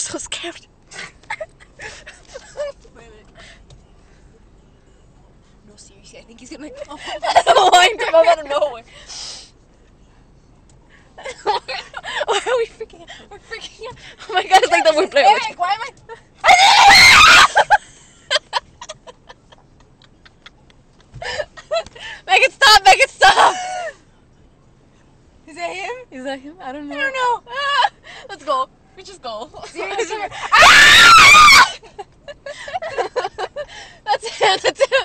so scared. No, seriously, I think he's gonna come. Wind him up out of nowhere. Why are we freaking out? We're freaking out. Oh my god, it's like the wind blowing. Eric, why am I? Make it stop! Make it stop! Is that him? Is that him? I don't know. I don't know. Let's go. We just go. Seriously. That's him. That's him.